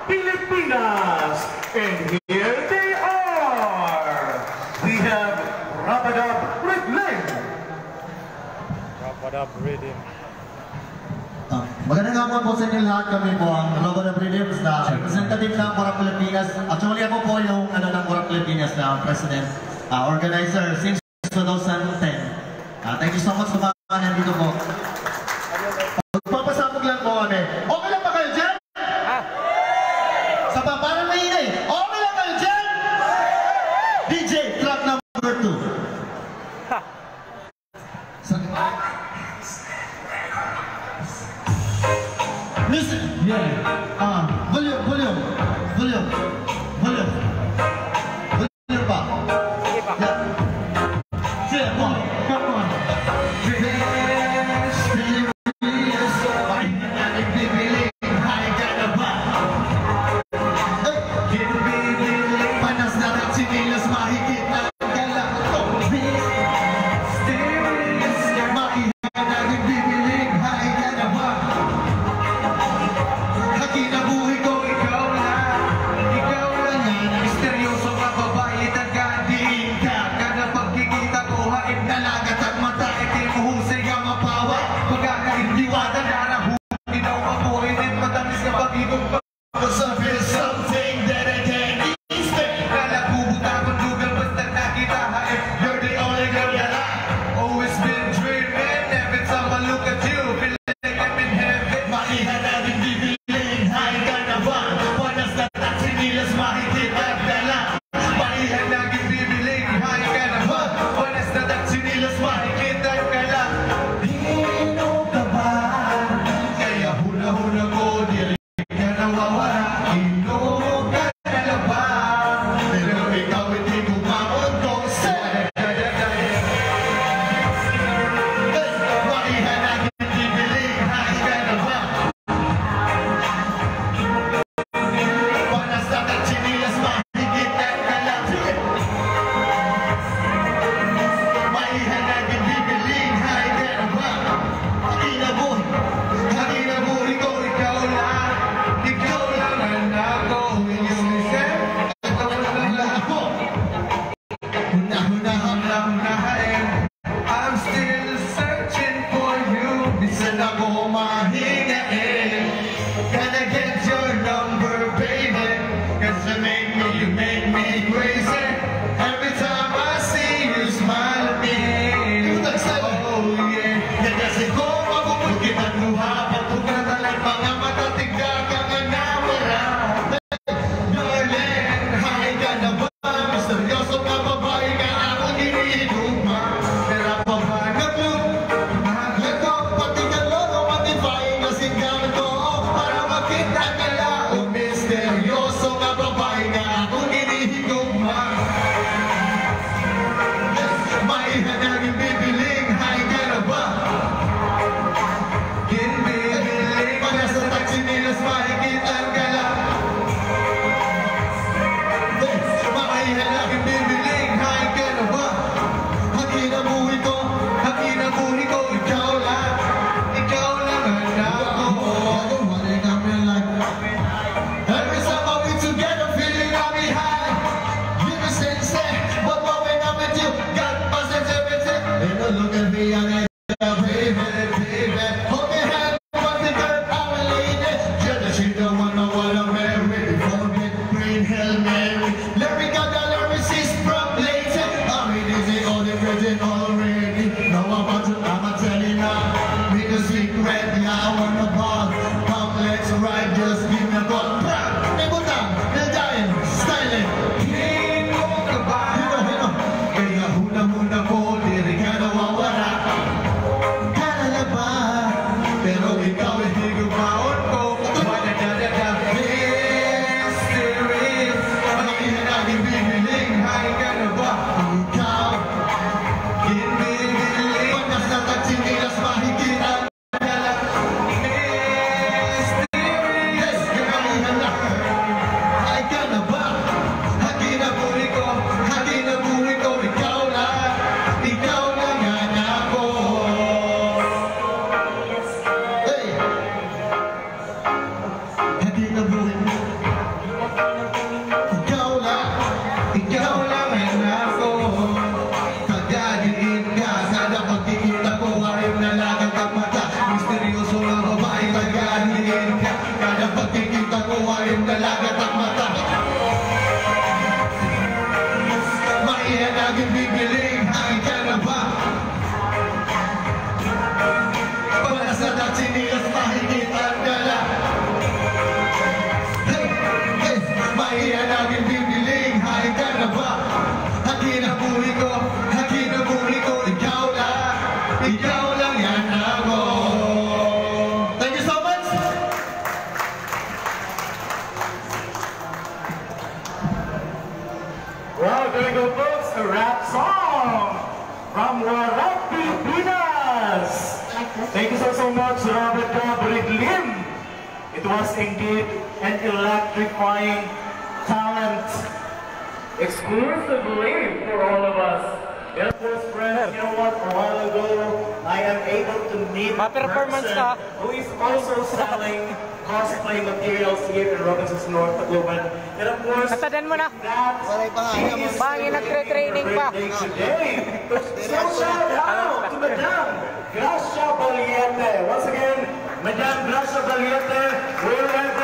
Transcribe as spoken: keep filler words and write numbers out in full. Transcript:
Pilipinas. And here they are. We have Rapadab Rhythm. Rapadab Rhythm. Uh, magandang hapon po sa inyo lahat. Kami po ang Rapadab Rhythms na representative ng Murang Pilipinas. Actually ako po yung ano, ng Murang Pilipinas na president, uh, organizer since two thousand ten. Uh, thank you so much sa mga nandito po. Magpapasabog lang po kami. Okay lang ba kayo dyan? Ah. Sa pa, parang maingay. Okay lang kayo dyan? D J, track number two. Ha. Listen, yeah. Uh, volume, volume, volume, volume. Volume pa. Sige pa. Yeah. Yeah, come on, come on. Kaya huna-huna ko, diri ka nawawala. there you go, folks. A rap song from Warap, Pilipinas. Thank you so, so much, Robert Gabriel Lim. It was indeed an electrifying talent, exclusively for all of us. And of course, friends, you know what? A while ago, I am able to meet a Ma-performance person ka. who is also selling cosplay materials here in Robinson's North Tacloban. And of course, Katadan mo na. that she is Bangin, nagtre-training pa. celebrating today. So shout out to Madam Gracia Valiente. Once again, Madam Gracia Valiente, we're